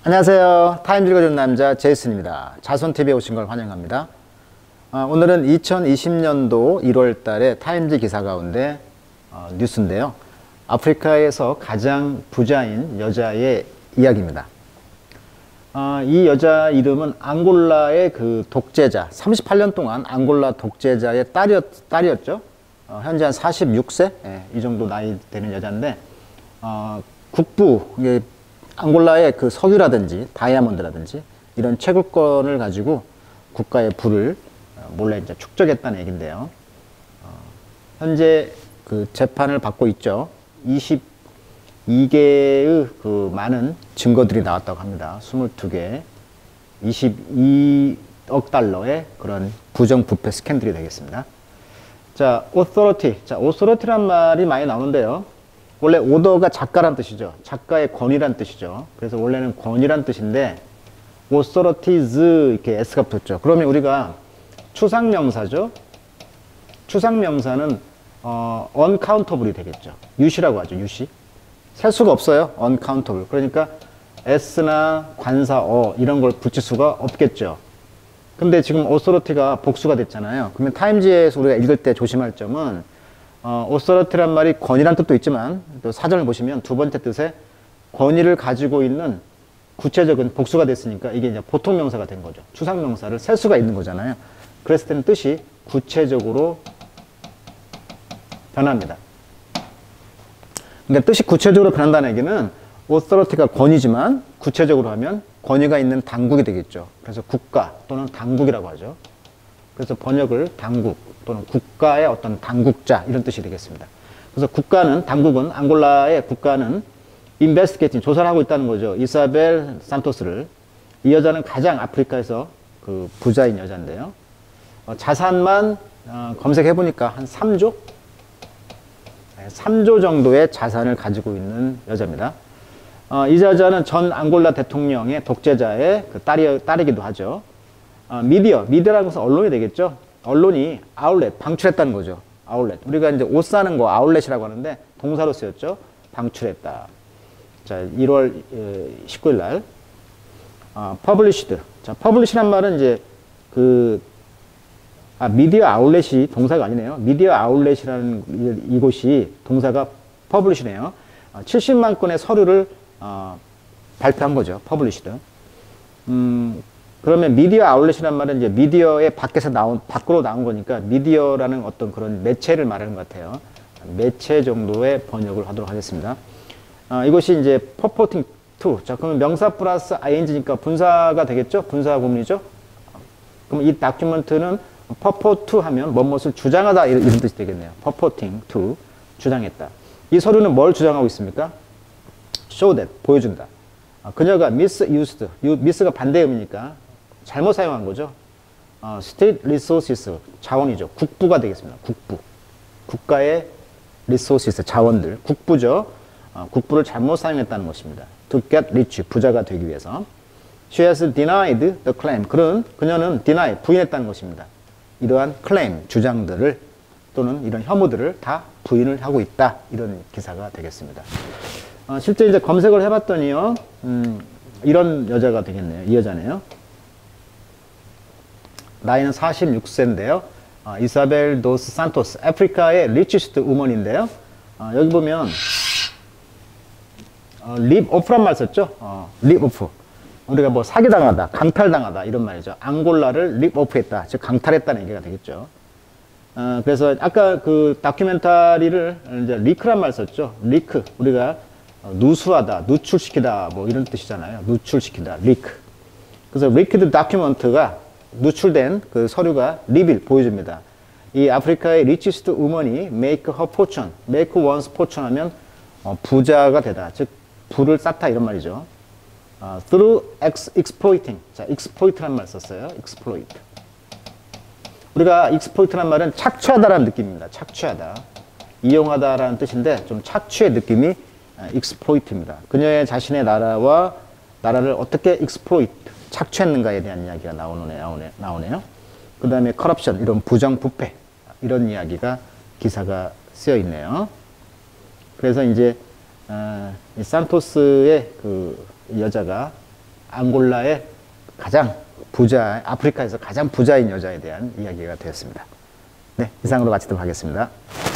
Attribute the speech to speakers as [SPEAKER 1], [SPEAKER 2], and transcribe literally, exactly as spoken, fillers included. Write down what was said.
[SPEAKER 1] 안녕하세요. 타임즈 읽어주는 남자 제이슨입니다. 자손티비에 오신 걸 환영합니다. 어, 오늘은 이천이십 년도 일월 달에 타임즈 기사 가운데 어, 뉴스인데요. 아프리카에서 가장 부자인 여자의 이야기입니다. 어, 이 여자 이름은 앙골라의 그 독재자, 삼십팔 년 동안 앙골라 독재자의 딸이었, 딸이었죠. 어, 현재 한 사십육 세? 예, 이 정도 나이 되는 여자인데, 어, 국부, 이게 앙골라의 그 석유라든지 다이아몬드라든지 이런 채굴권을 가지고 국가의 부를 몰래 이제 축적했다는 얘기인데요. 어, 현재 그 재판을 받고 있죠. 이십이 개의 그 많은 증거들이 나왔다고 합니다. 이십이 개, 이십이억 달러의 그런 부정부패 스캔들이 되겠습니다. 자, authority. 자, authority란 말이 많이 나오는데요. 원래 오더가 작가란 뜻이죠. 작가의 권위란 뜻이죠. 그래서 원래는 권위란 뜻인데 authorities 이렇게 s가 붙었죠. 그러면 우리가 추상명사죠. 추상명사는 어, uncountable이 되겠죠. 유시라고 하죠. 유시. 셀 수가 없어요. uncountable. 그러니까 s나 관사 어 이런 걸 붙일 수가 없겠죠. 근데 지금 authority가 복수가 됐잖아요. 그러면 타임즈에서 우리가 읽을 때 조심할 점은 어, authority란 말이 권위란 뜻도 있지만 또 사전을 보시면 두 번째 뜻에 권위를 가지고 있는 구체적인 복수가 됐으니까 이게 이제 보통 명사가 된 거죠. 추상 명사를 셀 수가 있는 거잖아요. 그랬을 때는 뜻이 구체적으로 변합니다. 그러니까 뜻이 구체적으로 변한다는 얘기는 authority가 권위지만 구체적으로 하면 권위가 있는 당국이 되겠죠. 그래서 국가 또는 당국이라고 하죠. 그래서 번역을 당국 또는 국가의 어떤 당국자 이런 뜻이 되겠습니다. 그래서 국가는, 당국은, 앙골라의 국가는 investigating, 조사를 하고 있다는 거죠. 이사벨 산토스를. 이 여자는 가장 아프리카에서 그 부자인 여자인데요. 어, 자산만 어, 검색해보니까 한 삼 조? 네, 삼 조 정도의 자산을 가지고 있는 여자입니다. 어, 이 여자는 전 앙골라 대통령의 독재자의 그 딸이, 딸이기도 하죠. 어, 미디어, 미디어라는 것은 언론이 되겠죠. 언론이 아울렛, 방출했다는 거죠. 아울렛. 우리가 이제 옷 사는 거 아울렛이라고 하는데 동사로 쓰였죠. 방출했다. 자, 일월 십구일 날. 어, published. 자, publish란 말은 이제 그, 아, 미디어 아울렛이 동사가 아니네요. 미디어 아울렛이라는 이곳이 동사가 publish네요. 어, 칠십만 건의 서류를 어, 발표한 거죠. published. 음, 그러면 미디어 아울렛이란 말은 이제 미디어의 밖에서 나온, 밖으로 나온 거니까 미디어라는 어떤 그런 매체를 말하는 것 같아요. 매체 정도의 번역을 하도록 하겠습니다. 어, 이것이 이제 purporting to. 자, 그러면 명사 플러스 ing니까 분사가 되겠죠? 분사 구문이죠? 그럼 이 다큐멘트는 purport to 하면 무엇을 주장하다 이런, 이런 뜻이 되겠네요. purporting to. 주장했다. 이 서류는 뭘 주장하고 있습니까? show that. 보여준다. 어, 그녀가 misused. mis가 반대음이니까 잘못 사용한 거죠. 어, state resources, 자원이죠. 국부가 되겠습니다. 국부. 국가의 resources, 자원들. 국부죠. 어, 국부를 잘못 사용했다는 것입니다. to get rich, 부자가 되기 위해서. She has denied the claim. 그런, 그녀는 deny, 부인했다는 것입니다. 이러한 claim, 주장들을 또는 이런 혐오들을 다 부인을 하고 있다. 이런 기사가 되겠습니다. 어, 실제 이제 검색을 해봤더니요, 음, 이런 여자가 되겠네요. 이 여자네요. 나이는 사십육 세인데요. 어, 이사벨 도스 산토스, 아프리카의 리치스트 우먼인데요. 어, 여기 보면 어, 립 오프란 말 썼죠. 어, 립 오프. 우리가 뭐 사기당하다, 강탈당하다 이런 말이죠. 앙골라를 립 오프했다, 즉 강탈했다는 얘기가 되겠죠. 어, 그래서 아까 그 다큐멘터리를 이제 리크란 말 썼죠. 리크. 우리가 어, 누수하다, 누출시키다 뭐 이런 뜻이잖아요. 누출시키다, 리크. 그래서 리크드 다큐멘트가 누출된 그 서류가 리빌 보여줍니다. 이 아프리카의 리치스트 우먼이 make her fortune, make one's fortune 하면 어, 부자가 되다, 즉 부를 쌓다 이런 말이죠. 어, through ex, exploiting. 자, exploit란 말 썼어요. exploit. 우리가 exploit란 말은 착취하다라는 느낌입니다. 착취하다, 이용하다라는 뜻인데 좀 착취의 느낌이 exploit입니다. 그녀의 자신의 나라와 나라를 어떻게 exploit, 착취했는가에 대한 이야기가 나오네, 나오네, 나오네요. 그 다음에 corruption, 이런 부정부패, 이런 이야기가 기사가 쓰여 있네요. 그래서 이제 어, 이 산토스의 그 여자가 앙골라의 가장 부자, 아프리카에서 가장 부자인 여자에 대한 이야기가 되었습니다. 네, 이상으로 마치도록 하겠습니다.